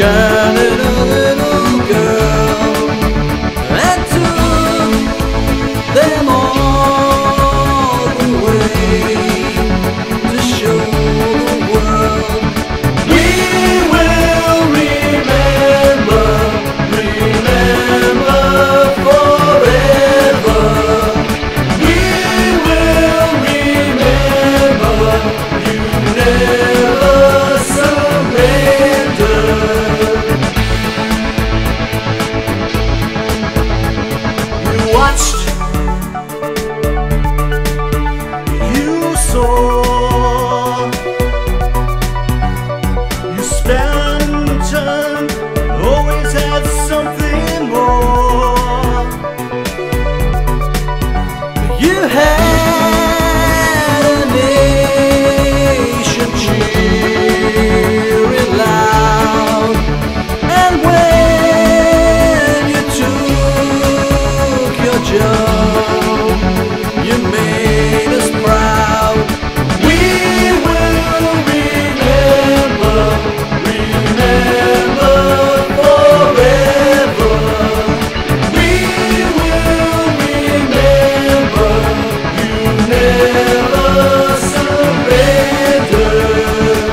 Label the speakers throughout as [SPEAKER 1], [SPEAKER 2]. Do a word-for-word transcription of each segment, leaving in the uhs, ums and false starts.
[SPEAKER 1] gathered a little girl and took them all the way to show the world. We will remember, remember forever. We will remember, you never surrendered. You watched, you saw, you spent and always had something more. You had a nation cheering loud, and when you took your job, you made us proud. We will remember, remember forever. We will remember, you never surrendered.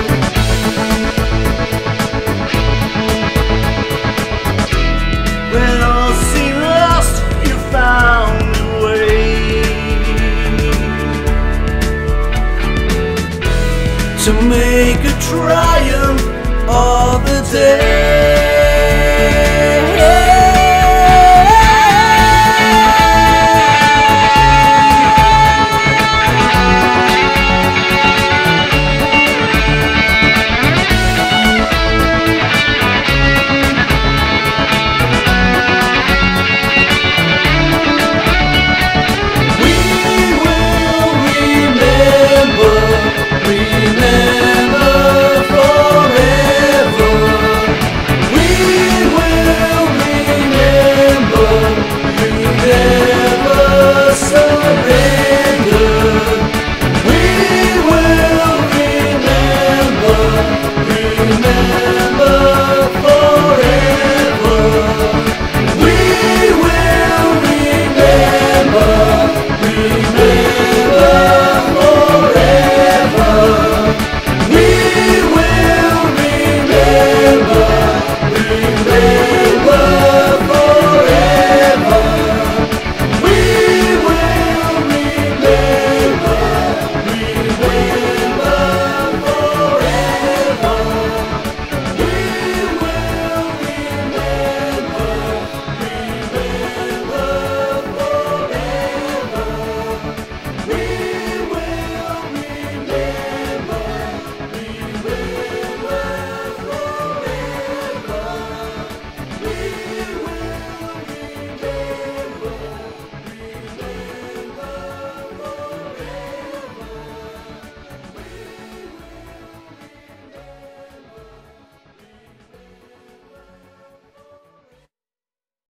[SPEAKER 1] When all seemed lost, you found a way to make a triumph of the day.